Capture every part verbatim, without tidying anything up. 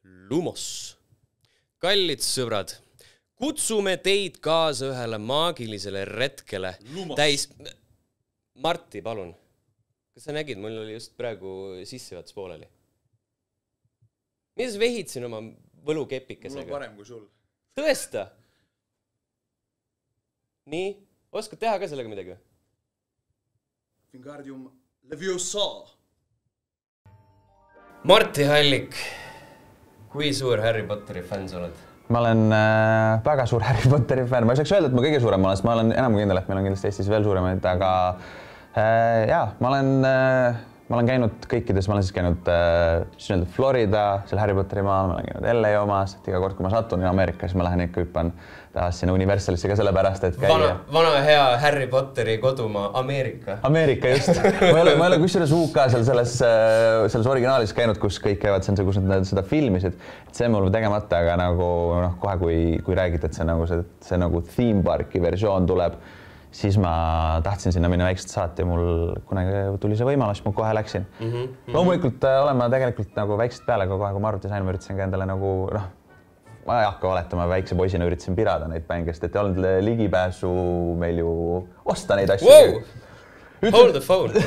Lumos. Kallid sõbrad, kutsume teid kaasa ühele maagilisele retkele. Lumos. Täis... Marti, palun. Kas sa nägid, mul oli just praegu sissejuhatus pooleli? Mida sa vehitsin oma võlukepikesega? Mul on parem kui sul. Tõesta? Nii? Oskad teha ka sellega midagi? Wingardium Leviosa. Marti Hallik, kui suur Harry Potteri fänn sa oled? Ma olen äh, väga suur Harry Potteri fänn. Ma ei saaks öelda, et ma kõige suurem olen, sest ma olen enam kui kindel, et meil on kindlasti Eestis veel suuremaid, aga äh, jaa, ma olen, äh, ma olen käinud kõikides, ma olen siis käinud äh, Florida, seal Harry Potteri maal, ma olen käinud L A omas, et iga kord, kui ma satun Ameerika, siis ma lähen ikka hüppan tahas sinna Universalisse ka sellepärast, et käia. Vana, vana hea Harry Potteri kodumaa Ameerika. Ameerika, just. Ma ei ole, ma ei ole kusjuures U K seal selles, selles originaalis käinud, kus kõik käivad, see on see, kus nad seda filmisid. Et see on mul tegemata, aga nagu noh, kohe kui, kui räägid, et see, nagu see, see nagu theme parki versioon tuleb, siis ma tahtsin sinna minna väikselt saati ja mul kunagi tuli see võimalus, ma kohe läksin. Mm -hmm. Loomulikult olen ma tegelikult nagu väikselt peale, aga kohe kui ma arvuti sain, ma üritasin ka endale nagu, noh, ma ei hakka valetama, väikse poisina üritasin pirada neid mänge, sest et ei olnud ligipääsu meil ju osta neid asju. Wow! Hold the phone!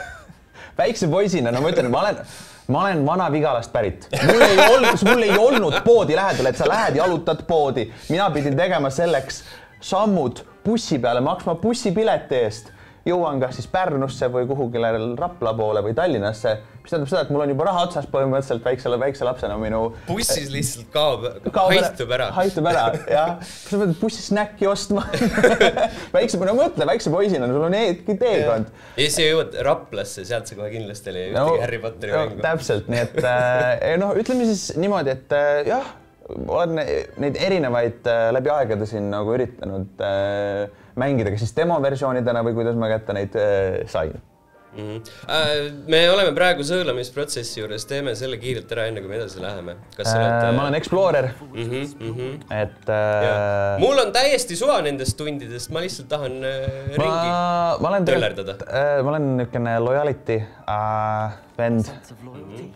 Väikse poisina, no ma ütlen, ma olen, ma olen vana Vigalast pärit. Mul ei olnud, mul ei olnud poodi lähedal, et sa lähed jalutad poodi. Mina pidin tegema selleks sammud bussi peale, maksma bussipileti eest. Jõuan kas siis Pärnusse või kuhugile Rapla poole või Tallinnasse. Mis tähendab seda, et mul on juba raha otsas põhimõtteliselt väiksele, väikse lapsena minu... Bussis lihtsalt kaob, haitub ära. Haitub ära, jah. Sa pead bussis snäkki ostma. Väikse, no mõtle, väikse poisina, sul on teekond. Ja siis jõuad Raplasse, sealt see kohe kindlasti oli ühtegi Harry Potteri mängu. Täpselt, nii et noh, ütleme siis niimoodi, et jah, olen neid erinevaid läbi aegade siin nagu üritanud mängida, kas siis demoversioonidena või kuidas ma kätte neid sain. Mm -hmm. äh, me oleme praegu sõõlamisprotsessi juures, teeme selle kiirelt ära, enne kui me edasi läheme. Kas äh, oled, ma olen Explorer. Mm -hmm, mm -hmm. Et, äh, mul on täiesti suva nendest tundidest, ma lihtsalt tahan äh, ringi ma, ma olen töllerdada. Äh, ma olen niisugune loyalty äh, vend. Mm -hmm.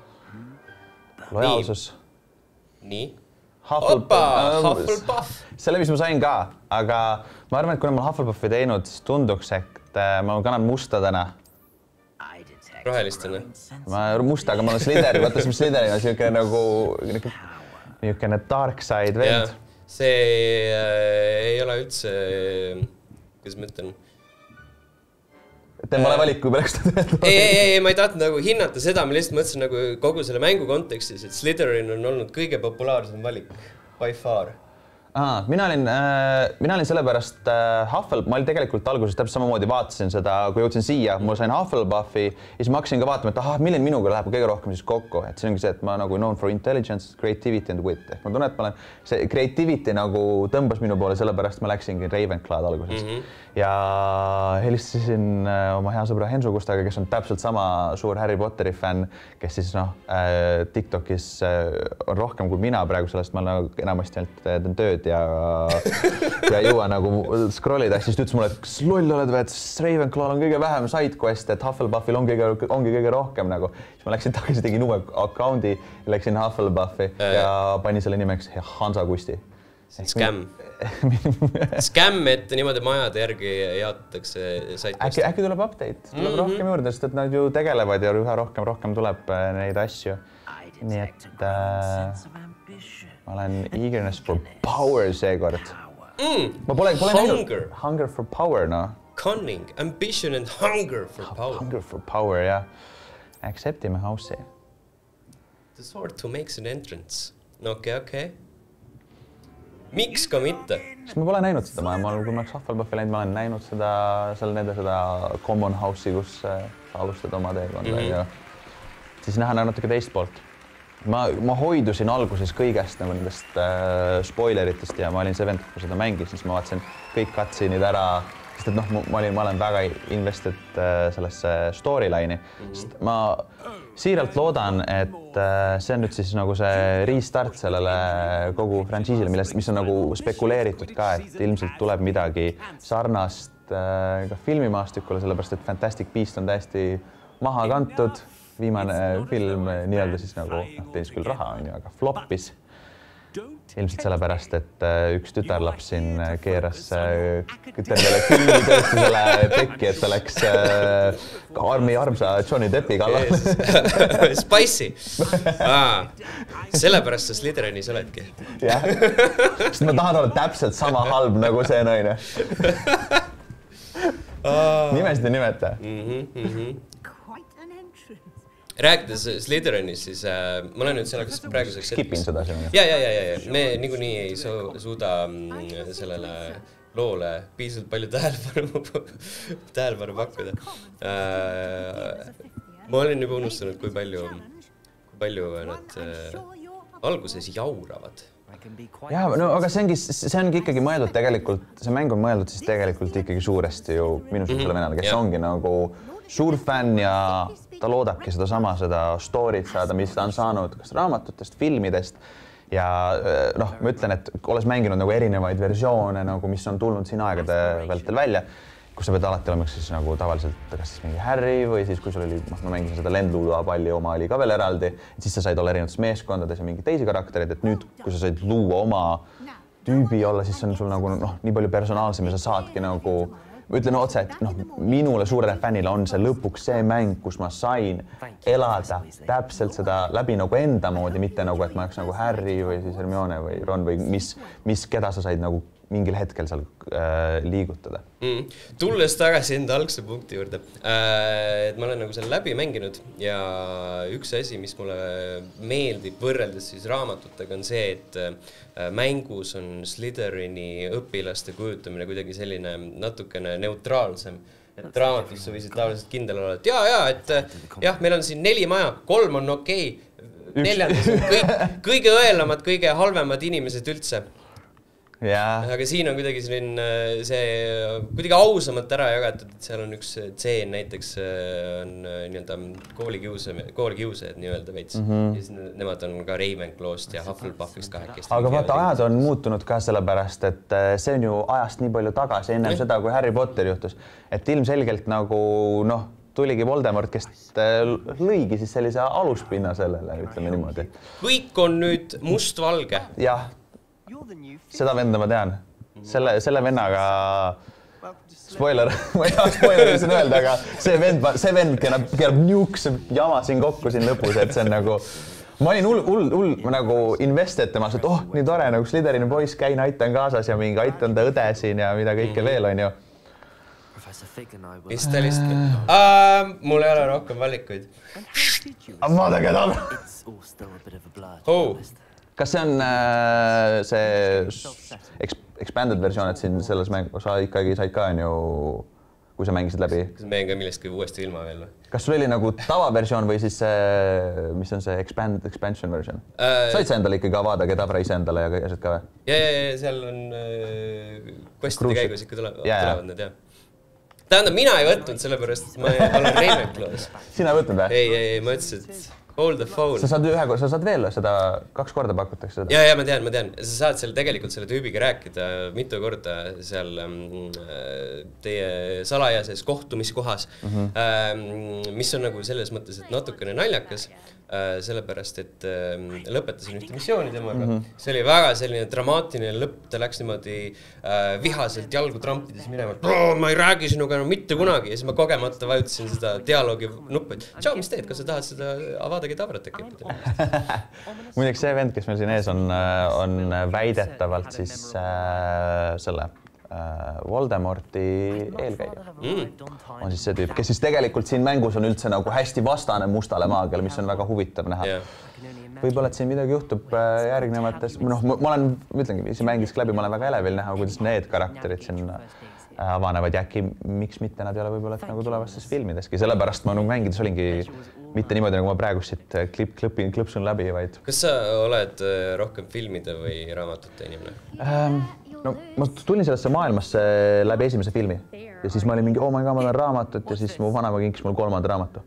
Lojaalsus. Nii. Hufflepuff. Hufflepuff. Selle, mis ma sain ka, aga ma arvan, et kuna ma Hufflepuffi teinud, siis tunduks, et ma kannan musta täna. Rohelistena. Ma musta, aga ma olen Slytherin, vaata see Slytherin on niisugune nagu niisugune dark side vend. Ja, see äh, ei ole üldse, kuidas ma ütlen, Teemale valik, kui pärast ei, ei, ei, ma ei tahtnud nagu hinnata seda, ma lihtsalt mõtlesin nagu kogu selle mängu kontekstis, et Slytherin on olnud kõige populaarsem valik, by far. Aha, mina olin, äh, mina olin sellepärast äh, Hufflepuff, ma olin tegelikult alguses täpselt samamoodi vaatasin seda, kui jõudsin siia, ma sain Hufflepuffi ja siis ma hakkasin ka vaatama, et ahah, milline minuga läheb kõige rohkem siis kokku, et see ongi see, et ma nagu known for intelligence, creativity and wit, ehk ma tunnen, et ma olen, see creativity nagu tõmbas minu poole, sellepärast ma läksingi Ravenclaw'd alguses. Mm -hmm. Ja helistasin äh, oma hea sõbra Hensu Kustaga, kes on täpselt sama suur Harry Potteri fänn, kes siis noh, äh, TikTokis äh, on rohkem kui mina praegu, sellest ma nagu enamasti ainult teen tööd ja ja jõua nagu scrollida, siis ütles mulle, et kas loll oled või, et Ravenclaw'l on kõige vähem sidequest, et Hufflepuffil on kõige, ongi kõige rohkem nagu. Siis ma läksin tagasi, tegin uue account'i ja läksin Hufflepuffi äh. ja panin selle nimeks Hansa Kusti. Scam. Scam, et niimoodi majade järgi jaotatakse sidequest. Äkki, äkki tuleb update, tuleb mm -hmm. rohkem juurde, sest et nad ju tegelevad ja üha rohkem, rohkem tuleb neid asju. Nii et äh, ma olen eagerness for power seekord. Mm, ma pole, pole hunger. Näinud. Hunger for power, no. Cunning, ambition and hunger for power. Hunger for power, jah. Acceptime house'i. The sword to makes an entrance. No okei, okay, okei. Okay. Miks ka mitte? Sest ma pole näinud seda, ma, ma, kui ma oleks Hufflepuffi läinud, ma olen näinud seda, seal nende seda common house'i, kus sa alustad oma teekonda mm -hmm. ja siis näha natuke teist poolt. Ma, ma hoidusin alguses kõigest nagu nendest äh, spoileritest ja ma olin see vend, kui seda mängis, siis ma vaatasin kõik cutscene'id ära, sest et noh, ma olin, ma olen väga invested äh, sellesse storyline'i, mm -hmm. sest ma siiralt loodan, et äh, see on nüüd siis nagu see restart sellele kogu frantsiisile, millest, mis on nagu spekuleeritud ka, et ilmselt tuleb midagi sarnast äh, ka filmimaastikule, sellepärast et Fantastic Beast on täiesti maha kantud. viimane film nii-öelda siis nagu, noh, teenis küll raha, on ju, aga floppis. Ilmselt sellepärast, et üks tütarlaps siin keeras tervele filmitööstusele pekki, et oleks armi armsa Johnny Deppi kallal. Spicy! Ah, sellepärast sa Slytherinis oledki. Jah, sest ma tahan olla täpselt sama halb nagu see naine. Nimesid ei nimeta. Rääkides Slytherinis, siis äh, ma olen nüüd sellega praeguseks Skipin seda siin. Ja, ja, ja, ja, me niikuinii ei su suuda sellele loole piisavalt palju tähelepanu, tähelepanu pakkuda. Äh, ma olen juba unustanud, kui palju, kui palju nad äh, alguses jauravad. Ja, no aga see ongi, see ongi ikkagi mõeldud tegelikult, see mäng on mõeldud siis tegelikult ikkagi suuresti ju minu suhtusele venele, kes ongi nagu suur fänn ja ta loodabki seda sama, seda story't saada, mis ta on saanud kas raamatutest, filmidest ja noh, ma ütlen, et olles mänginud nagu erinevaid versioone, nagu mis on tulnud siin aegade vältel välja, kus sa pead alati olema siis nagu tavaliselt kas siis mingi Harry või siis kui sul oli, ma mängisin seda Lendlula palli, oma oli ka veel eraldi, et siis sa said olla erinevates meeskondades ja mingi teisi karakterid, et nüüd, kui sa said luua oma tüübi olla, siis on sul nagu noh, nii palju personaalsem ja sa saadki nagu ma ütlen otse, et noh, minule suurele fännile on see lõpuks see mäng, kus ma sain elada täpselt seda läbi nagu enda moodi, mitte nagu, et ma oleks nagu Harry või siis Hermione või Ron või mis, mis keda sa said nagu mingil hetkel seal äh, liigutada. Mm. Tulles tagasi enda algse punkti juurde, äh, et ma olen nagu selle läbi mänginud ja üks asi, mis mulle meeldib võrreldes siis raamatutega on see, et äh, mängus on Slytherini õpilaste kujutamine kuidagi selline natukene neutraalsem. Et raamatus sa võisid tavaliselt kindel olla, et jaa, jaa, et jah, meil on siin neli maja, kolm on okei, neljandas on kõik, kõige õelamad, kõige halvemad inimesed üldse. Yeah. Aga siin on kuidagi selline see kuidagi ausamalt ära jagatud, et seal on üks tseen näiteks on nii-öelda koolikiusajad, koolikiusajad nii-öelda veits. Mm -hmm. Ja siis nemad on ka Ravenclaw'st ja Hufflepuffist kahekesti. Aga vaata, ajad on muutunud ka sellepärast, et see on ju ajast nii palju tagasi ennem Või? Seda, kui Harry Potter juhtus. Et ilmselgelt nagu noh, tuligi Voldemort, kes lõigi siis sellise aluspinna sellele, ütleme niimoodi. Kõik on nüüd mustvalge. Jah. Seda venda ma tean. Selle, selle vennaga spoiler, ma ei taha spoileri siin öelda, aga see vend, see vend keerab, keerab niukse jama siin kokku siin lõpus, et see on nagu ma olin hull, hull, hull nagu invested temas, et oh, nii tore, nagu Slytherini poiss, käin, aitan kaasas ja mingi aitan ta õde siin ja mida kõike mm-hmm. veel on ju. Mis ta lihtsalt? Uh, mul ei ole rohkem valikuid. Vaadake tal! Oh. Kas see on äh, see expanded versioon, et siin selles mängu sa ikkagi said ka on ju, kui sa mängisid läbi? Kas mängin ka millestki uuesti ilma veel või? Kas sul oli nagu tavaversioon või siis see, mis on see expand, expansion version? Uh, Said sa endale ikkagi avada Kedavra ise endale ja asjad ka või? Ja, ja, ja seal on äh, questide käigus ikka tulevad, ja, tulevad need, jah. Tähendab, mina ei võtnud sellepärast, et ma olen Ravenclaw's. Sina ei võtnud või? Ei, ei, ei, ma ütlesin, et hold the phone. Sa saad ühe korda, sa saad veel seda, kaks korda pakutakse seda. Ja, ja, ma tean, ma tean. Sa saad seal tegelikult selle tüübiga rääkida mitu korda seal teie salajases kohtumiskohas, mm-hmm. mis on nagu selles mõttes, et natukene naljakas, sellepärast, et lõpetasin ühte missiooni temaga. Mm-hmm. See oli väga selline dramaatiline lõpp, ta läks niimoodi vihaselt jalgu trampides minema, et oh, ma ei räägi sinuga no mitte kunagi ja siis ma kogemata vajutasin seda dialoogi nuppu, et tšau, mis teed, kas sa tahad seda avada Kedavrat äkki? Muideks see vend, kes meil siin ees on, on väidetavalt siis äh, selle äh, Voldemorti eelkäija. Mm. On siis see tüüp, kes siis tegelikult siin mängus on üldse nagu hästi vastane mustale maagiale, mis on väga huvitav näha. Yeah. Võib-olla, et siin midagi juhtub järgnevates, noh, ma olen, ütlengi, siin mängiski läbi, ma olen väga elevil näha, kuidas need karakterid siin avanevad ja äkki miks mitte nad ei ole võib-olla nagu tulevastes filmideski, sellepärast ma nagu mängides olingi mitte niimoodi, nagu ma praegu siit klip, klipin, klõpsun läbi, vaid... Kas sa oled rohkem filmide või raamatute inimene? Ähm, no ma tulin sellesse maailmasse läbi esimese filmi ja siis ma olin mingi, oh my god, ma olen raamatut ja siis mu vanema kinkis mul kolmanda raamatu.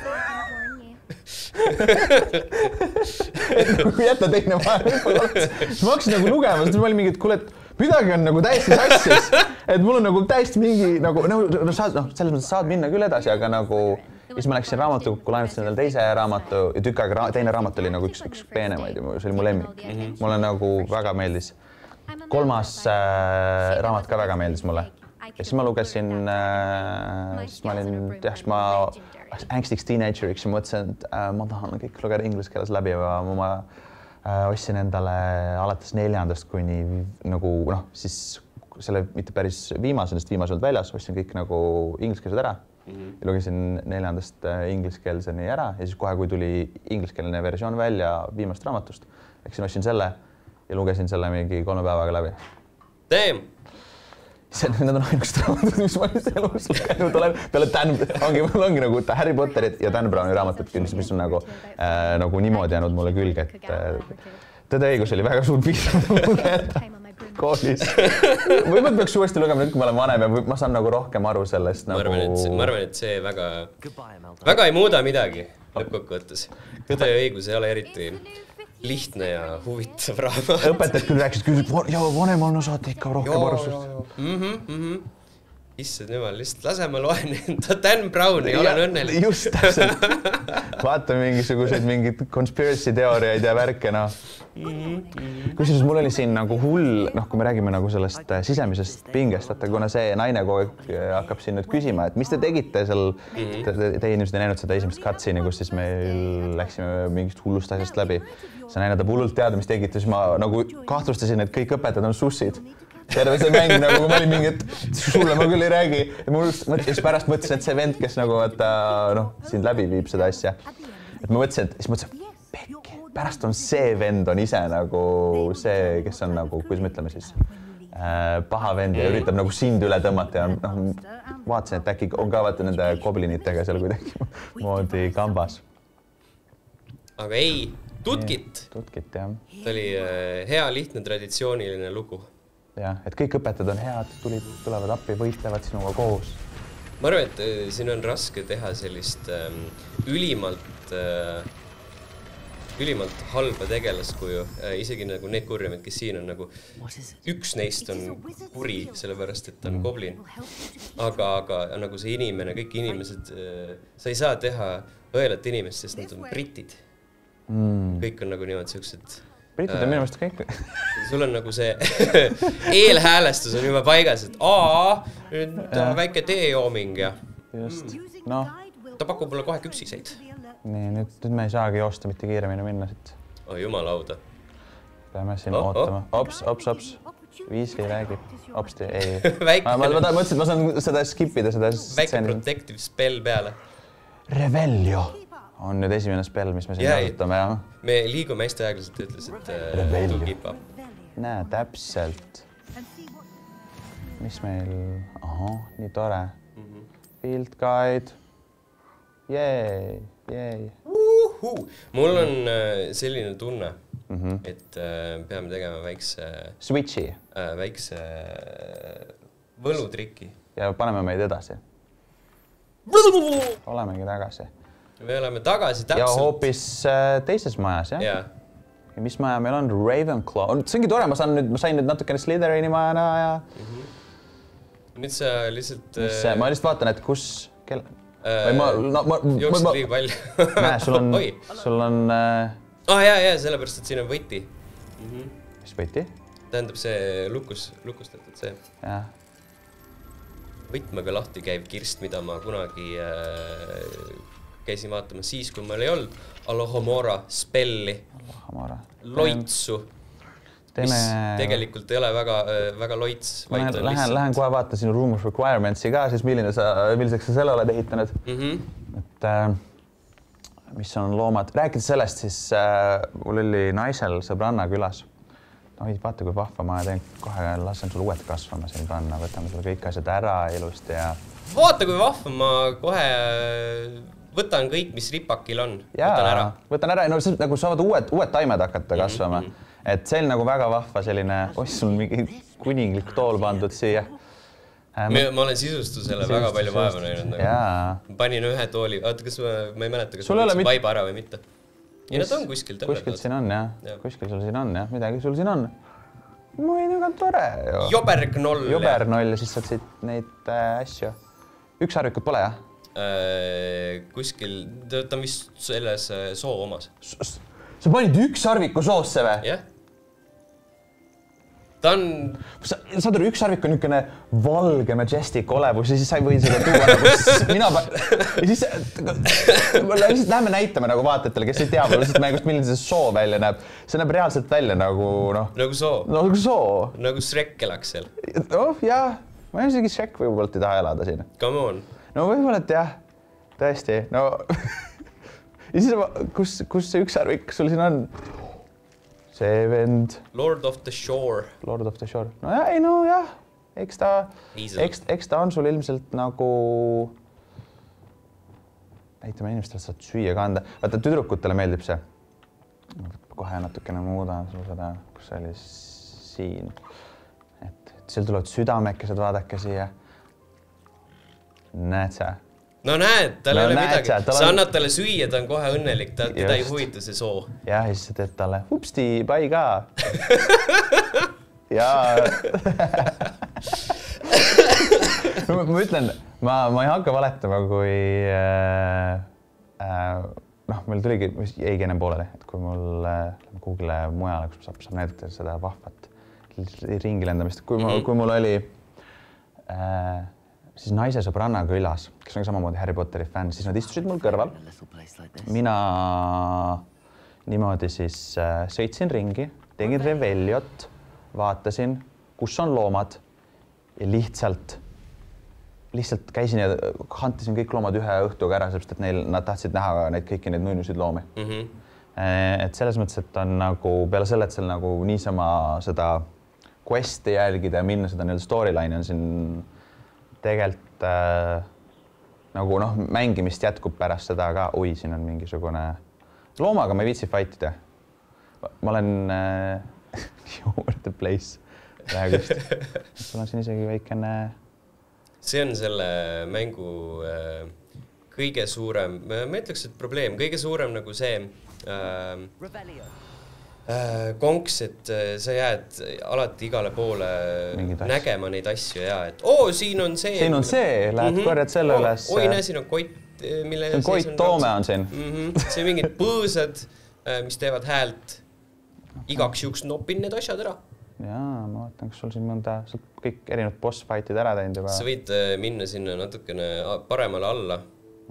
Kui jätta teine maailma, siis ma hakkasin nagu lugema, siis ma olin mingi, et kuule, et midagi on nagu täiesti sassis, et mul on nagu täiesti mingi nagu, no, no, saad, no selles mõttes saad minna küll edasi, aga nagu ja siis ma läksin raamatukokku, laenutasin endale teise raamatu ja tükk aega ra teine raamat oli nagu üks, üks peenemaid ja see oli mu lemmik mm. -hmm. mulle nagu väga meeldis. kolmas äh, raamat ka väga meeldis mulle. Ja siis ma lugesin, äh, siis ma olin, jah, siis ma ängstiks teenageriks ja mõtlesin, et äh, ma tahan kõik lugeda inglise keeles läbi ja ma äh, ostsin endale alates neljandast kuni nagu noh, siis selle mitte päris viimase, sest viimase olnud väljas, ostsin kõik nagu ingliskeelsed ära mm -hmm. ja lugesin neljandast ingliskeelseni ära ja siis kohe, kui tuli ingliskeelne versioon välja viimast raamatust, läksin ostsin selle ja lugesin selle mingi kolme päevaga läbi. Damn! See, need on ainukesed raamatud, mis ma nüüd elus lugenud olen. Peale Dan, ongi, mul ongi nagu Harry Potterit ja Dan Browni raamatud, mis, mis on nagu, äh, nagu niimoodi jäänud mulle külge, et äh, Tõde õigus oli väga suur piirang lugeda koolis. Võib-olla peaks uuesti lugema nüüd, kui ma olen vanem ja ma saan nagu rohkem aru sellest ma nagu... Arvan, et see, ma arvan, et see väga, väga ei muuda midagi lõppkokkuvõttes. Tõde ja õigus ei ole eriti lihtne ja huvitav raamat. Õpetajad küll rääkisid, küll, ja vanem on saate ikka rohkem arvustust. Mhm, mhm. Issad jumal, lihtsalt lase ma loen enda Dan Browni ja olen õnnelik. Just täpselt. Vaata mingisuguseid mingid conspiracy teooriaid ja värke, noh. Kusjuures mul oli siin nagu hull, noh, kui me räägime nagu sellest sisemisest pingest, et kuna see naine kogu aeg hakkab siin nüüd küsima, et mis te tegite seal, te inimesed ei näinud seda esimest cutscene'i, kus siis meil läksime mingist hullust asjast läbi. See naine tahab hullult teada, mis tegite, siis ma nagu kahtlustasin, et kõik õpetajad on sussid. Terve see mäng, nagu kui ma olin mingi, et sulle ma küll ei räägi. Ja mul mõtlesin, pärast mõtlesin, et see vend, kes nagu vaata, noh, sind läbi viib seda asja. Et ma mõtlesin, et siis mõtlesin, pekki, pärast on see vend on ise nagu see, kes on nagu, kuidas me ütleme siis, äh, paha vend ja üritab nagu sind üle tõmmata ja noh, vaatasin, et äkki on ka vaata nende goblinitega seal kuidagi moodi kambas. Aga ei, Tutkit. Tutkit, jah. Ta oli hea, lihtne, traditsiooniline lugu. Jah, et kõik õpetajad on head, tulid, tulevad appi, võitlevad sinuga koos. Ma arvan, et siin on raske teha sellist ähm, ülimalt, äh, ülimalt halba tegelaskuju. Äh, isegi nagu need kurjamid, kes siin on nagu, üks neist on kuri, sellepärast, et ta on goblin. Aga, aga nagu see inimene, kõik inimesed, äh, sa ei saa teha õelat inimest, sest nad on britid. Mm. Kõik on nagu niimoodi siuksed... Britid on minu meelest kõik. Sul on nagu see eelhäälestus on juba paigas, et aa, nüüd on väike teejooming ja just, no. Ta pakub mulle kohe küpsiseid. Nii, nüüd, nüüd me ei saagi joosta mitte kiiremini minna siit. Oh, jumalauda. Peame siin oh, ootama. Oh. Ops, ops, ops. Viisli räägib. Opsti, ei. Väike... Ma, ma, ma mõtlesin, et ma saan seda skipida, seda... Väike protective spell peale. Revelio. On nüüd esimene spell, mis me siin kasutame, jah. Me liigume hästi aeglaselt, ütles, et äh, tugipa. Näe, täpselt. Mis meil... Aha, nii tore. Mm -hmm. Field guide. Jeei, jeei. Uhu. Mul on äh, selline tunne, mm -hmm. et äh, peame tegema väikse... Switchi. Äh, väikse äh, võlutriki. Ja paneme meid edasi. Olemegi tagasi. Me oleme tagasi täpselt. Ja hoopis teises majas, jah? Yeah. Ja mis maja meil on? Ravenclaw. See ongi tore, ma, saan nüüd, ma sain nüüd natukene Slytherini majana ja... Mm -hmm. Nüüd sa lihtsalt... Mis see? Ma lihtsalt vaatan, et kus... Kel... Äh, ma, no, ma, jooksid ma, liiga palju. Näe, sul on... sul on äh... Ah, jaa, jaa, sellepärast, et siin on võti. Mm -hmm. Mis võti? Tähendab see lukus, lukustatud see. Jah. Võtmega lahti käiv kirst, mida ma kunagi... Äh... käisin vaatama siis, kui meil ei olnud Alohomora spelli, Alohomora. Loitsu, Teeme... mis tegelikult ei ole väga, väga loits. Lähen, lähen, lihtsalt... lähen kohe vaata sinu Room of Requirements'i ka, siis milline sa, milliseks sa selle oled ehitanud. Mm -hmm. Et äh, mis on loomad. Rääkides sellest, siis äh, mul oli naisel sõbranna külas. No, vaata, kui vahva ma teen kohe, lasen sul uued kasvama siin panna, võtame sul kõik asjad ära ilusti ja... Vaata, kui vahva ma kohe... Võtan kõik, mis ripakil on. Jaa, võtan ära. Võtan ära. No, nagu saavad uued, uued taimed hakata kasvama. Mm -hmm. Et see on nagu väga vahva selline... Oih, sul on mingi kuninglik tool pandud siia. Äh, ma... ma olen sisustusele sisustus, väga palju vaeva näinud. Nagu. Jaa. Panin ühe tooli... Oota, kas ma, ma ei mäleta, kas ma võtsin mit... vaiba ära või mitte. Ja nad on kuskil. Kuskil siin on, jah. Ja. Kuskil sul siin on, jah. Midagi sul siin on. Muidugi on tore. Jo. Jobergnoll. Jobergnoll ja siis saad siit neid äh, asju. Üks harvikut pole, jah? äh, kuskil, ta on vist selles soo omas. Sa panid üks sarviku soosse või? Jah. Ta on... Sa, saad aru, üks sarvik on niisugune valge majestic olevus ja siis sa ei või seda tuua nagu mina... Ja siis lihtsalt lähme näitame nagu vaatajatele, kes ei tea lihtsalt mängust, milline see soo välja näeb. See näeb reaalselt välja nagu, noh... Nagu soo. Nagu soo. Nagu Shrek elaks seal. Oh, jah. Ma ei isegi Shrek võib-olla ei taha elada siin. Come on. No võib-olla, et jah. Tõesti. No... Ja siis, kus, kus see üks sarvik sul siin on? See vend. Lord of the Shore. Lord of the Shore. No jah, ei no jah. Eks ta, eks, eks ta on sul ilmselt nagu... Näitame inimestele saad süüa ka anda. Vaata, tüdrukutele meeldib see. Kohe natukene muudan sul seda, kus see oli siin. Et seal tulevad südamekesed, vaadake siia. Näed sa? No näed, tal no, ei ole midagi. Sa, sa annad talle süüa, ta on kohe õnnelik, ta, teda ei huvita see soo. Jah, ja siis sa teed talle, hupsti, pai ka. Ja... no, ma ütlen, ma, ma ei hakka valetama, kui... Äh, äh, noh, meil tuligi, jäigi ennem pooleli, et kui mul äh, Google'e mujale, kus saab, saab näidata seda vahvat ringi lendamist. Kui, ma, kui mul oli... Äh, siis naise sõbranna külas, kes on samamoodi Harry Potteri fänn, siis nad istusid mul kõrval. Mina niimoodi siis äh, sõitsin ringi, tegin revelliot, vaatasin, kus on loomad ja lihtsalt, lihtsalt käisin ja hantisin kõik loomad ühe õhtuga ära, sellepärast, et neil, nad tahtsid näha neid kõiki neid nunnusid loomi. Mm-hmm. Et selles mõttes, et on nagu peale selle, et seal nagu niisama seda questi jälgida ja minna seda nii-öelda storyline on siin tegelikult äh, nagu noh, mängimist jätkub pärast seda ka, oi, siin on mingisugune loomaga ma ei viitsi fightida. Ma olen äh, over the place räägust. Sul on siin isegi väikene... See on selle mängu äh, kõige suurem, ma ütleks, et probleem, kõige suurem nagu see äh, äh, konks, et äh, sa jääd alati igale poole nägema neid asju ja et oo, siin on see. Siin on see, lähed mm -hmm. korjad selle oh, üles. Oi, näe, siin on koit, mille... See on koit toome on siin. Mm -hmm. See on mingid põõsad, mis teevad häält. Igaks juhuks nopin need asjad ära. Jaa, ma vaatan, kas sul siin mõnda, sa kõik erinevad boss fightid ära teinud juba. Sa võid minna sinna natukene paremale alla.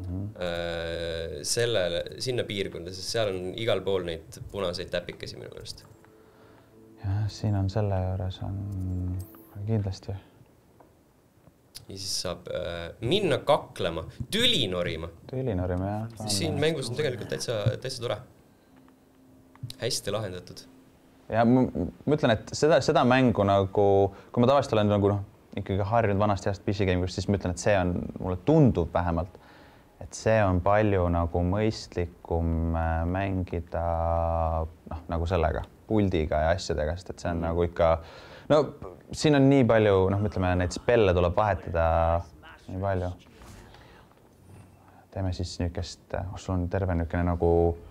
Mm-hmm. Sellele, sinna piirkonda, sest seal on igal pool neid punaseid täpikesi minu meelest. Jah, siin on selle juures on kindlasti. Ja siis saab äh, minna kaklema, tüli norima. Tüli norima, jah. Siin mängus on tegelikult täitsa, täitsa tore. Hästi lahendatud. Ja ma, ma ütlen, et seda, seda mängu nagu, kui ma tavaliselt olen nagu noh, ikkagi harjunud vanast heast P C Gamingust, siis ma ütlen, et see on, mulle tundub vähemalt, et see on palju nagu mõistlikum mängida noh, nagu sellega, puldiga ja asjadega, sest et see on mm. nagu ikka, no siin on nii palju, noh, ütleme, neid spelle tuleb vahetada nii palju. Teeme siis niisugust, oh, sul on terve niisugune nagu,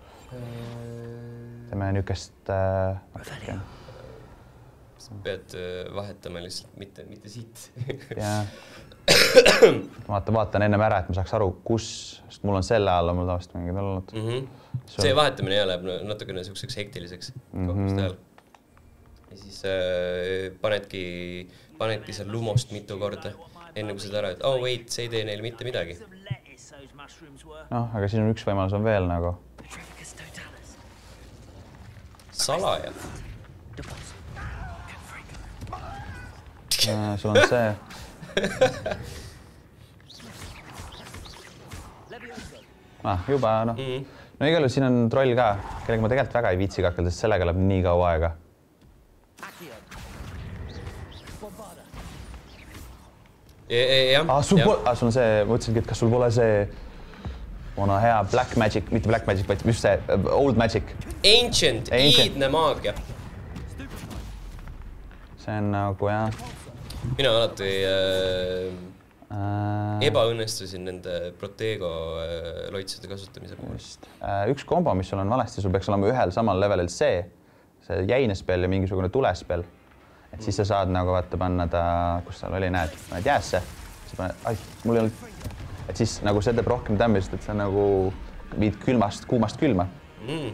teeme niisugust äh, sa pead vahetama lihtsalt, mitte, mitte siit. Jaa. Vaata, vaatan ennem ära, et ma saaks aru, kus, sest mul on selle alla, mul tavaliselt mingid olnud. Mm -hmm. See vahetamine ja läheb natukene niisuguseks hektiliseks mm -hmm. ja siis äh, panedki, panedki seal lumost mitu korda, enne kui seda ära, et oh wait, see ei tee neile mitte midagi. Noh, aga siin on üks võimalus on veel nagu. Salaja. Ja, sul on see. Ah, juba, noh. Mm. No igal juhul siin on troll ka, kellega ma tegelikult väga ei viitsi kakelda, sest sellega läheb nii kaua aega. Jah. Ah, sul pole, ah, sul on see, ma ütlesingi, et kas sul pole see vana hea Black Magic, mitte Black Magic, vaid just see Old Magic. Ancient, iidne maagia. See on nagu, jah. Mina alati äh, äh, ebaõnnestusin nende Protego äh, loitsude kasutamise puhul. Äh, üks kombo, mis sul on valesti, sul peaks olema ühel samal levelil see, see jäinespell ja mingisugune tulespell. Et siis sa saad nagu vaata panna ta, kus seal oli, näed, näed jäässe. Sa paned, ai, mul ei olnud, et siis nagu see teeb rohkem damage, et sa nagu viid külmast, kuumast külma. Mm.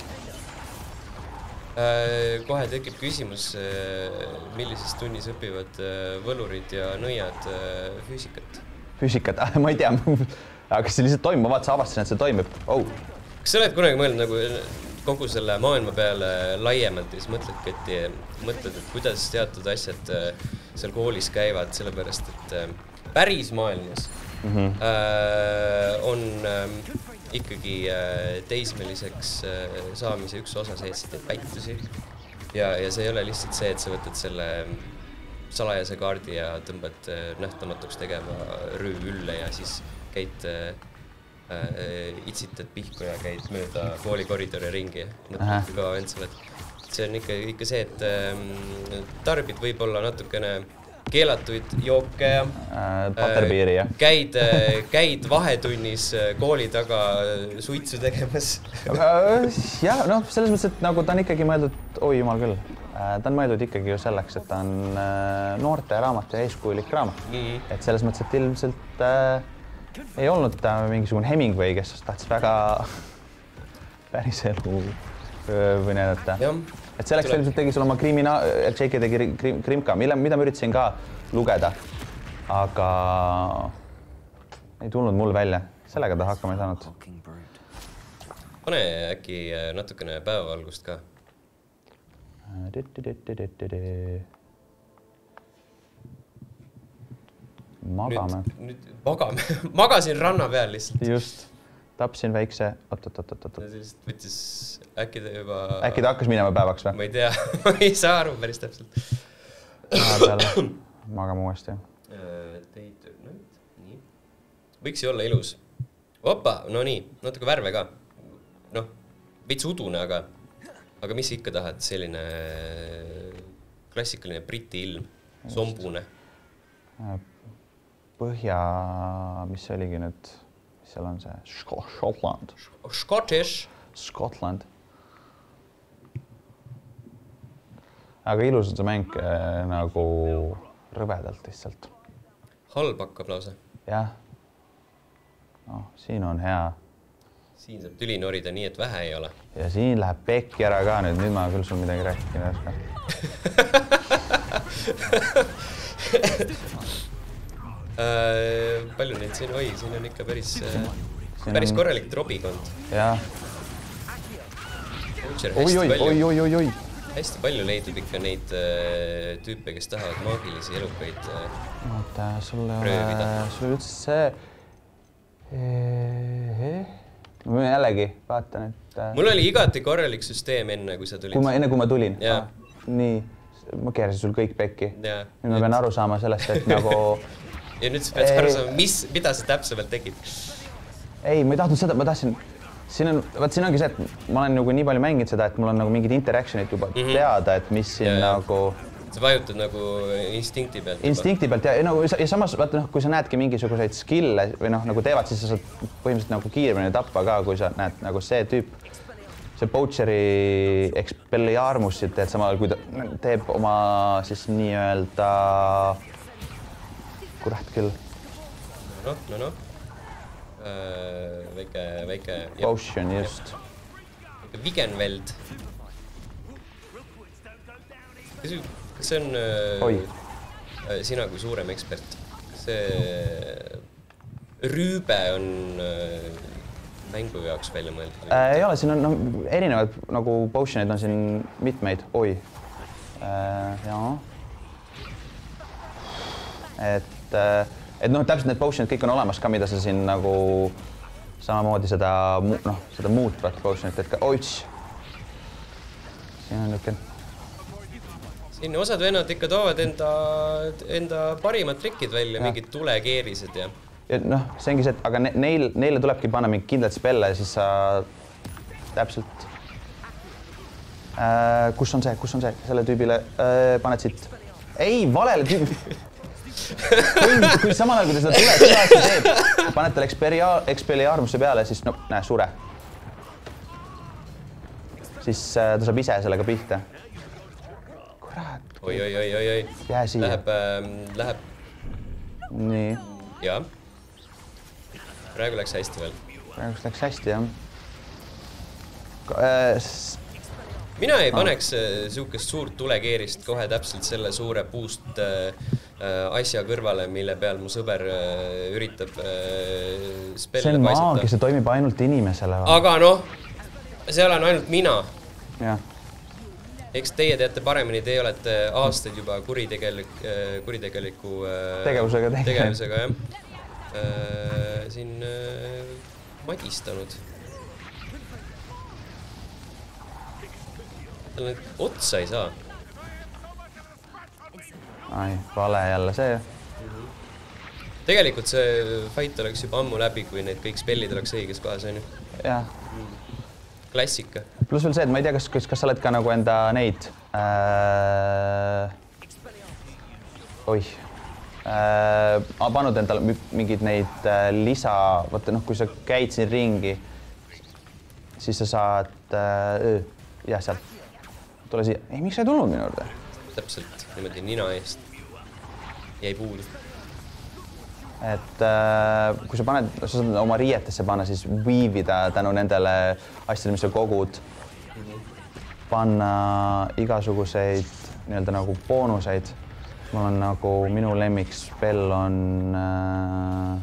Äh, kohe tekib küsimus, millises tunnis õpivad võlurid ja nõiad füüsikat? Füüsikat? Ma ei tea, aga kas see lihtsalt toimub? Ma vaat sa avastasin, et see toimib. Oh. Kas sa oled kunagi mõelnud nagu kogu selle maailma peale laiemalt ja siis mõtledki, et mõtled, et kuidas teatud asjad seal koolis käivad, sellepärast, et päris maailmas mm-hmm. äh, on äh, ikkagi teismeliseks saamise üks osa see, et sa teed päitusi ja, ja see ei ole lihtsalt see, et sa võtad selle salajase kaardi ja tõmbad nähtamatuks tegeva rüü ülle ja siis käid äh, itsitad pihku ja käid mööda kooli koridori ringi. Mõtled, kui kaua end sa oled. See on ikka, ikka see, et äh, tarbid võib-olla natukene keelatuid jooke ja paterbiiri, ja. käid, käid vahetunnis kooli taga suitsu tegemas. Ja, noh, selles mõttes, et nagu ta on ikkagi mõeldud, oi jumal küll, ta on mõeldud ikkagi ju selleks, et ta on noorte raamat ja eeskujulik raamat. Mm-hmm. Et selles mõttes, et ilmselt äh, ei olnud ta mingisugune Hemingway, kes tahtis väga päris elu või näidata. Et selleks Tule. Ilmselt tegi sul oma krimina-, J K tegi krim, krimka, mille, mida ma üritasin ka lugeda, aga ei tulnud mul välja. Sellega ta hakkama ei saanud. Pane äkki natukene päevavalgust ka. Magame. Nüüd, nüüd magame. Magasin ranna peal lihtsalt. Just. Tapsin väikse, oot, oot, oot, oot. Sellist võttis, äkki ta juba... Äkki ta hakkas minema päevaks või? Ma ei tea, ma ei saa aru päris täpselt. Magame uuesti. Teid, no, nii. Võiks ju olla ilus. Opa, no nii, natuke värve ka. Noh, veits udune, aga, aga mis ikka tahad, selline klassikaline briti ilm, sombune. Põhja, mis oligi nüüd... seal on see Scotland. Scottish. Scotland. Aga ilus on see mäng äh, nagu rõvedalt lihtsalt. Halb hakkab lausa. Jah. No, siin on hea. Siin saab tüli norida nii, et vähe ei ole. Ja siin läheb pekki ära ka nüüd. Nüüd ma küll sul midagi rääkida ei oska. Äh, palju neid siin, oi, siin on ikka päris, äh, päris on... korralik trobikond. Jah. Oi, oi, oi, oi, oi, oi. Hästi palju leidub ikka neid äh, tüüpe, kes tahavad maagilisi elukaid äh, Oota, sulle röövida. Sulle üldse see... Eh, ma jällegi vaatan, et... Äh... Mul oli igati korralik süsteem enne, kui sa tulid. Kui ma, enne kui ma tulin? Ja. Ah, nii, ma keerasin sul kõik pekki. Ja. Nüüd ma pean aru saama sellest, et nagu... ja nüüd sa pead aru saama, mis, mida sa täpsemalt tegid? Ei, ma ei tahtnud seda, ma tahtsin... Siin on, vaat siin ongi see, et ma olen nagu nii palju mänginud seda, et mul on nagu mingid interactionid juba mm -hmm. teada, et mis siin ja, nagu... Sa vajutad nagu instinkti pealt. Instinkti pealt ja, nagu, ja samas, vaata, noh, kui sa näedki mingisuguseid skille või noh, nagu teevad, siis sa saad põhimõtteliselt nagu kiiremini tappa ka, kui sa näed nagu see tüüp, see Poacheri Expelliarmusit, et samal kui ta teeb oma siis nii-öelda... Kurat küll. No, no, no. Äh, väike, väike... Potion, just. Väike Vigenveld. Kas see on äh, sina kui suurem ekspert? See rüübe on äh, mängu jaoks välja mõeldud? Äh, ei ole, siin on no, erinevad nagu potionid on siin mitmeid. Oi. Äh, jaa. Et... Äh, Et noh, täpselt need potionid kõik on olemas ka, mida sa siin nagu samamoodi seda, noh, seda muutvat potionit, et ka oits. Siin on niisugune. Siin osad vennad ikka toovad enda, enda parimad trikid välja, ja. Mingid tulekeerised ja... Ja noh, see ongi see, et aga neil, neile tulebki panna mingi kindlad spelle ja siis sa täpselt... Äh, kus on see, kus on see, selle tüübile äh, paned siit... Ei, valele tüübi... kui samal ajal, kui ta seda tule sõnasti teeb, paned talle Expelliarmusse peale, siis no, näe, sure. Siis äh, ta saab ise sellega pihta. Kurat. Oi, oi, oi, oi, oi. Jää siia. Läheb, äh, läheb. Nii. Ja. praegu läks hästi veel. Praegu läks hästi, jah. Äh, mina ei paneks siukest suurt tulekeerist kohe täpselt selle suure puust äh, asja kõrvale, mille peal mu sõber äh, üritab äh, spelle see on paisata. maagi, see toimib ainult inimesele. Aga noh, seal on ainult mina. Jah. Eks teie teate paremini, te olete aastaid juba kuritegelik, kuritegeliku tegevusega, tegevusega jah. Siin madistanud. Tal nüüd otsa ei saa. Ai, vale jälle see. Tegelikult see fight oleks juba ammu läbi, kui need kõik spellid oleks õiges kohas, on ju? Jah. Klassika. Plus veel see, et ma ei tea, kas, kas, kas sa oled ka nagu enda neid äh... oih äh... ma pannud endale mingid neid äh, lisa, vaata noh, kui sa käid siin ringi, siis sa saad äh... jah, sealt tule siia. Ei, miks sa ei tulnud minu juurde? Täpselt niimoodi nina eest jäi puudu. Et äh, kui sa paned, sa saad oma riietesse panna, siis viivida tänu nendele asjadele, mis sa kogud, panna igasuguseid nii-öelda nagu boonuseid. Mul on nagu minu lemmikspell on äh,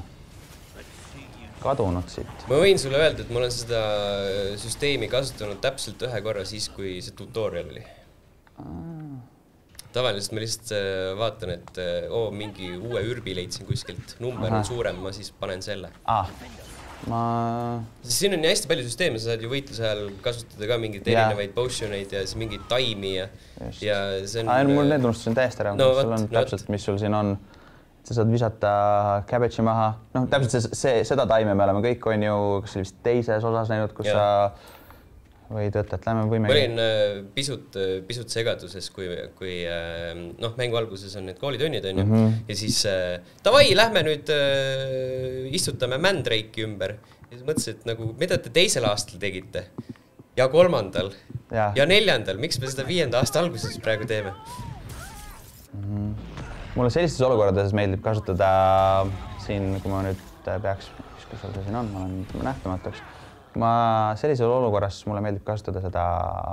kadunud siit. Ma võin sulle öelda, et ma olen seda süsteemi kasutanud täpselt ühe korra siis, kui see tutorial oli. Tavaliselt ma lihtsalt vaatan, et oo, mingi uue ürbi leidsin kuskilt, number Aha. on suurem, ma siis panen selle. Ah, ma... Siin on hästi palju süsteeme, sa saad ju võitluse ajal kasutada ka mingeid ja. erinevaid potioneid ja siis mingeid taimi ja, ja see on... Ah, mul need unustasin täiesti ära, no, sul on no, täpselt, mis sul siin on. Sa saad visata cabbage'i maha. Noh, täpselt see, see, seda taime me oleme kõik, on ju, kas oli vist teises osas näinud, kus ja. sa... võid võtta, et lähme võime... Ma olin pisut, pisut segaduses, kui, kui noh, mängu alguses on need koolitunnid, on ju, mm -hmm. ja siis tavai, lähme nüüd istutame Mandrake'i ümber. Ja siis mõtlesin, et nagu, mida te teisel aastal tegite? Ja kolmandal ja, ja neljandal, miks me seda viienda aasta alguses praegu teeme? Mm -hmm. Mulle sellistes olukordades meeldib kasutada siin, kui ma nüüd peaks, kus see siin on, ma olen nähtamatuks. Ma sellisel olukorras mulle meeldib kasutada seda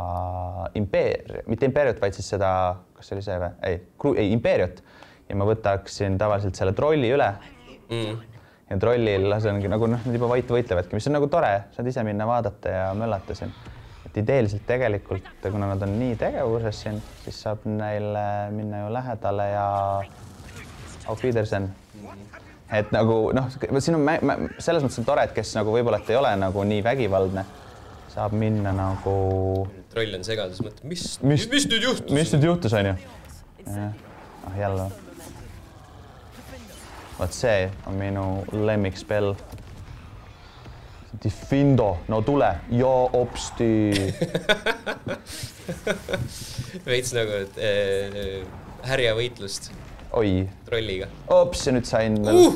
impeer, mitte impeeriot, vaid siis seda, kas see oli see või? Ei, ei impeeriot. Ja ma võtaksin tavaliselt selle trolli üle. Mm. Ja trollil lasengi nagu noh, nad juba vait võitlevadki, mis on nagu tore. Saad ise minna vaadata ja möllata siin. Et ideeliselt tegelikult, kuna nad on nii tegevuses siin, siis saab neile minna ju lähedale ja auf Wiedersehen. Et nagu, noh, siin on selles mõttes on tore, et kes nagu võib-olla et ei ole nagu nii vägivaldne, saab minna nagu... Troll on segadus, mõtleb, mis, mis, mis nüüd juhtus? Mis nüüd juhtus, on ju? Ah, jälle. Vaat see on minu lemmikspell. Diffindo, no tule, joo opsti. Veits nagu, et äh, härja võitlust. Oi. Trolliga. Ops, ja nüüd sain... Uh!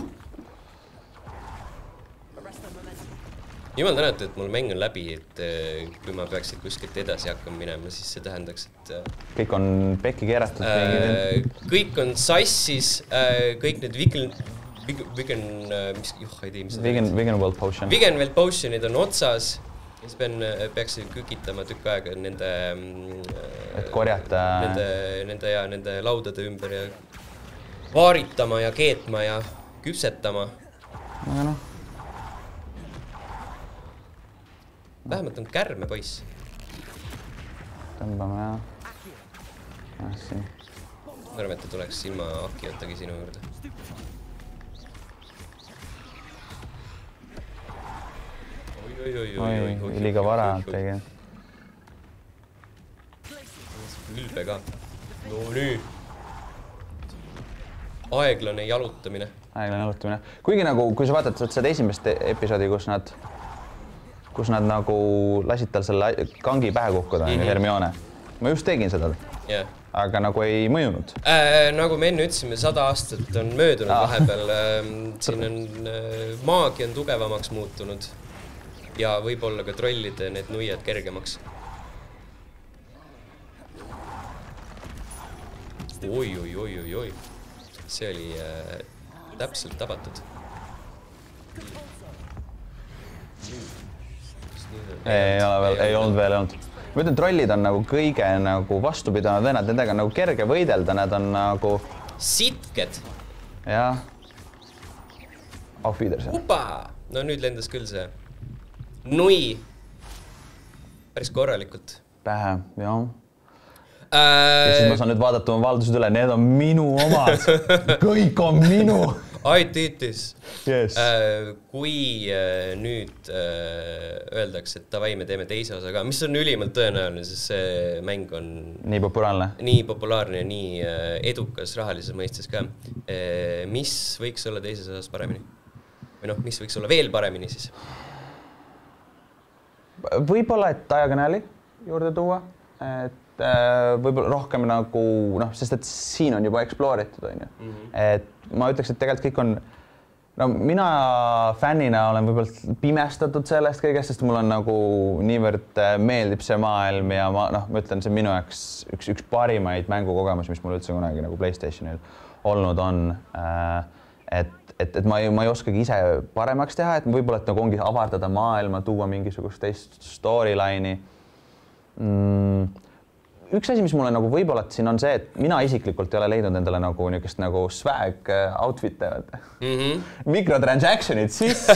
Jumal tänatu, et mul mäng on läbi, et kui ma peaksin kuskilt edasi hakkama minema, siis see tähendaks, et... Kõik on pekki keeratud. Äh, kõik on sassis, äh, kõik need Vigen... Vigen... Mis... Juh, ei tea, mis... Vigen, Vigen World Potion. Vigen World Potionid on otsas. Ja siis pean, peaks kükitama tükk aega nende... Et korjata... Nende, nende, ja, nende laudade ümber ja... Vaaritama ja keetma ja küpsetama. Aga noh. Vähemalt on kärme poiss. Tõmbame ja... Ah, siin. Ma arvan, et ta tuleks ilma Akiotagi sinu juurde. Oi, oi, oi, oi, oi. Liiga vara tegi. Ülbe ka. No nii. Aeglane jalutamine. Aeglane jalutamine. Kuigi nagu, kui sa vaatad seda esimest episoodi, kus nad, kus nad nagu lasid tal selle kangi pähe kukkuda, mm -hmm. Hermione. Ma just tegin seda. Yeah. Aga nagu ei mõjunud. Äh, nagu me enne ütlesime, sada aastat on möödunud ah. vahepeal. Äh, siin on äh, maagi on tugevamaks muutunud. Ja võib-olla ka trollide need nuiad kergemaks. Oi, oi, oi, oi, oi. See oli äh, täpselt tabatud. ei ole veel, ei olnud veel, ei olnud. Ma ütlen, trollid on nagu kõige nagu vastupidavad vennad, nendega on nagu kerge võidelda, nad on nagu... Sitked. Jah. Auf Wiedersehen. Upa! No nüüd lendas küll see. Nui. Päris korralikult. Pähe, jah. Äh... Ja siis ma saan nüüd vaadata oma valdused üle, need on minu omad. Kõik on minu. Ai tiitis. Yes. Äh, kui äh, nüüd äh, öeldakse, et davai, me teeme teise osa ka, mis on ülimalt tõenäoline, sest see mäng on nii populaarne, nii populaarne ja nii äh, edukas rahalises mõistes ka. Äh, mis võiks olla teises osas paremini? Või noh, mis võiks olla veel paremini siis? Võib-olla, et ajakõneli juurde tuua, et äh, võib-olla rohkem nagu, noh, sest et siin on juba explooritud, on ju. Mm-hmm. Et ma ütleks, et tegelikult kõik on, no mina fännina olen võib-olla pimestatud sellest kõigest, sest mul on nagu niivõrd meeldib see maailm ja ma, noh, ma ütlen, see minu jaoks üks, üks parimaid mängukogemusi, mis mul üldse kunagi nagu PlayStationil olnud on. Et, et, et ma ei, ma ei oskagi ise paremaks teha, et võib-olla, et nagu ongi avardada maailma, tuua mingisugust teist storyline'i. Mm. Üks asi, mis mulle nagu võib-olla siin on see, et mina isiklikult ei ole leidnud endale nagu niisugust nagu swag outfit'e. Mm-hmm. Mikrotransactionid sisse.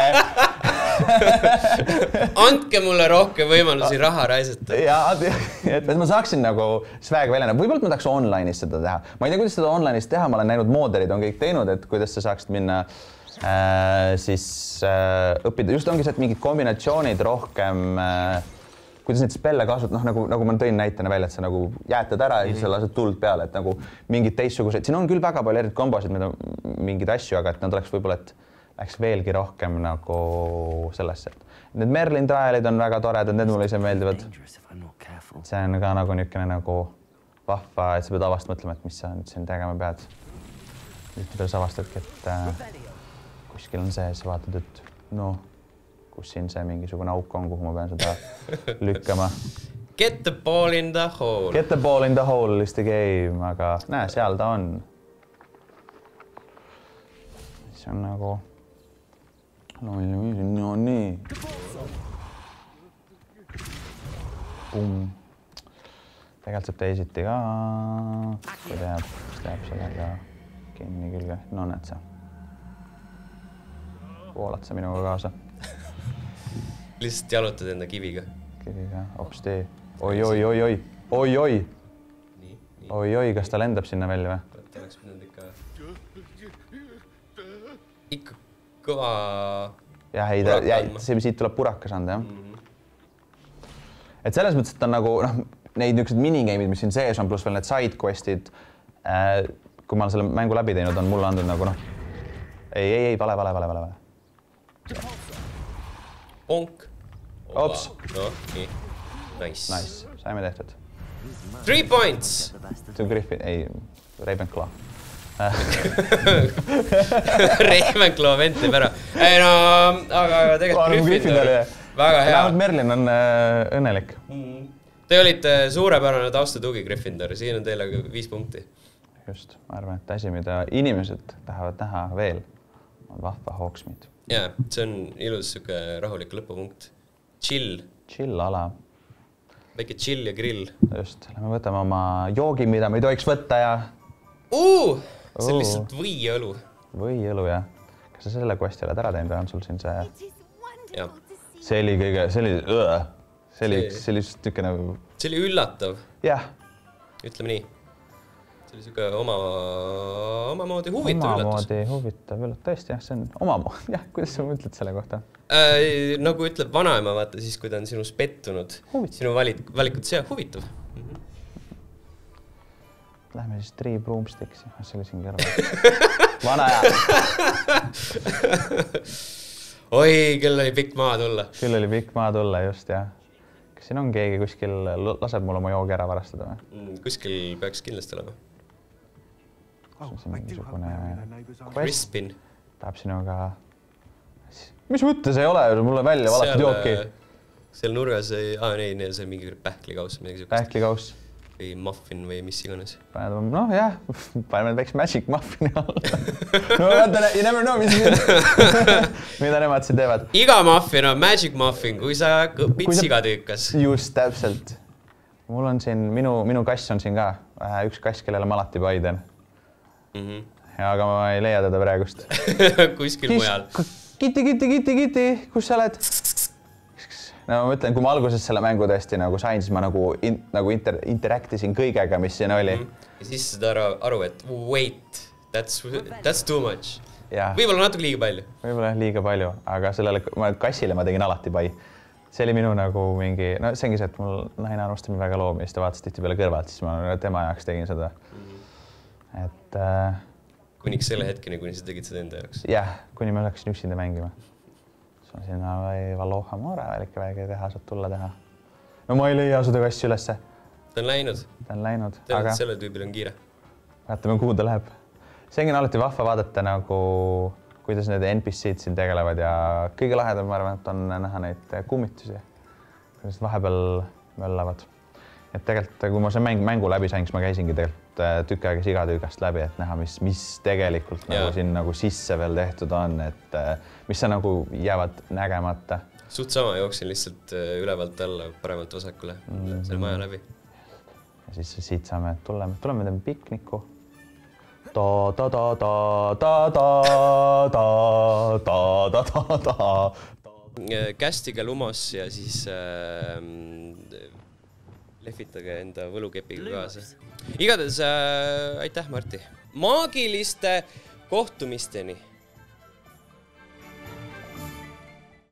Andke mulle rohkem võimalusi raha raisata. Ja, et ma saaksin nagu swag välja. Võib-olla ma tahaks online'is seda teha. Ma ei tea, kuidas seda online'is teha. Ma olen näinud mooderid on kõik teinud, et kuidas sa saaksid minna äh, siis äh, õppida. Just ongi see, et mingid kombinatsioonid rohkem äh, kuidas neid spelle kasutad, noh, nagu, nagu ma tõin näitena välja, et sa nagu jäätad ära ja siis sa lased tuld peale, et nagu mingid teistsuguseid, siin on küll väga palju erinevaid kombosid, mida mingeid asju, aga et nad oleks võib-olla, et läks veelgi rohkem nagu sellesse. Need Merlin trialid on väga toredad, need mulle ise meeldivad. See on ka nagu niisugune nagu vahva, et sa pead avast mõtlema, et mis sa nüüd siin tegema pead. Nüüd pead avastadki, et äh, kuskil on see, siis vaatad, et no, kus siin see mingisugune auk on, kuhu ma pean seda lükkama. Get the ball in the hole. Get the ball in the hole is the game, aga näe, seal ta on. See on nagu... No nii. Pum. Tegelikult saab teisiti ka. Kui teab, siis teab sellega kinni külge. No näed sa. Voolad sa minuga kaasa. Lihtsalt jalutad enda kiviga. Kiviga, hops tee. Oi, oi, oi, oi, oi, oi. Nii, nii. Oi, oi, kas ta lendab sinna välja või? Ta oleks pidanud ikka... Ikka kõva... Jah, ei, ta, ja, see siit tuleb purakas anda, jah. Mm-hmm. Et selles mõttes, et on nagu, noh, neid niisugused minigame'id, mis siin sees on, pluss veel need sidequestid, äh, kui ma olen selle mängu läbi teinud, on mulle andnud nagu, noh, ei, ei, ei, vale, vale, vale, vale, vale. Onk. Ops. No, nii. Nice. Nice. Saime tehtud. Three points. To Griffin, ei, Ravenclaw. Ravenclaw vend teeb ära. Ei no, aga tegelikult Griffin oli väga hea. Vähemalt Merlin on äh, õnnelik. Te olite suurepärane taustutugi Gryffindor. Siin on teile viis punkti. Just. Ma arvan, et asi, mida inimesed tahavad näha veel, on vahva Hawksmeade. Jaa, see on ilus süke rahulik lõpupunkt. Chill. Chill ala. Väike chill ja grill. Just. Lähme võtame oma joogi, mida me ei tohiks võtta ja... Uh! See on lihtsalt võiõlu. Võiõlu, jah. Kas sa selle questi oled ära teinud või on sul siin see... Jah. See oli kõige... See oli... See oli üks... See oli tükke nagu... See oli üllatav. Jah. Ütleme nii. See oli süke oma... Omamoodi huvitav üllatus. Omamoodi huvitav üllatus. Tõesti, jah, see on omamoodi. Jah, kuidas sa mõtled selle kohta? Äh, nagu ütleb vanaema, vaata siis, kui ta on sinus pettunud. Huvitav. Sinu valit, valikud see huvitav. Mm-hmm. Lähme siis Three Broomsticksi. See oli siin kõrval. Vana ja. Oi, küll oli pikk maa tulla. Küll oli pikk maa tulla, just, jah. Kas siin on keegi kuskil, laseb mul oma joogi ära varastada või? Mm, kuskil peaks kindlasti olema. See on mingisugune... Crispin. Tahab sinuga... Mis mõttes ei ole? Mulle välja valatud jooki. Seal nurgas ei... Aa, ei, see on mingi pähklikaus. Pähklikaus. või muffin või mis iganes. Noh jah, paneme väikse Magic Muffini alla. No vaata, you never know, mis mida nemad siin teevad. Iga muffin on Magic Muffin, kui sa pitsiga tüükas. Just, täpselt. Mul on siin, minu, minu kass on siin ka. Üks kass, kellele ma alati pai teen. Mm -hmm. Ja, aga ma ei leia teda praegust. Kuskil Kis, mujal. Kiti, kiti, kiti, kiti, kus sa oled? No ma mõtlen, kui ma alguses selle mängu tõesti nagu sain, siis ma nagu, in, nagu inter, interaktisin kõigega, mis siin oli. Mm -hmm. Ja siis saad aru, aru, et wait, that's, that's too much. Ja. Võib-olla natuke liiga palju. Võib-olla liiga palju, aga sellele ma, kassile ma tegin alati pai. See oli minu nagu mingi, no see ongi see, et mul naine arvustab väga loomi ja siis ta vaatas tihti peale kõrvalt, siis ma tema jaoks tegin seda. Mm -hmm. Et... Äh, Kuniks selle hetkeni, kuni sa tegid seda enda jaoks? Jah, kuni ma läksin üksinda mängima. See on sinna Valoha Mora väike väike teha, saad tulla teha. No ma ei leia seda kassi ülesse. Ta on läinud? Ta on läinud. Tead, et selle tüübil on kiire? Vaatame, kuhu ta läheb. See on alati vahva vaadata, nagu, kuidas need N P C-d siin tegelevad ja kõige lahedam, ma arvan, et on näha neid kummitusi. Kuidas vahepeal möllavad. Et tegelikult, kui ma see mäng, mängu läbi sain, siis ma käisingi tegelikult tükk aega sigatüügast läbi, et näha, mis, mis tegelikult nagu siin nagu sisse veel tehtud on, et mis sa nagu jäävad nägemata. Suht sama jooksin lihtsalt ülevalt alla paremalt vasakule mm -hmm. selle maja läbi. Ja siis siit saame, tuleme, tuleme teeme pikniku. Ta ta ta ta ta ta ta ta ta ta ta Kästige lumos ja siis äh, lehvitage enda võlukepiga kaasa. Igatahes äh, aitäh, Marti. Maagiliste kohtumisteni!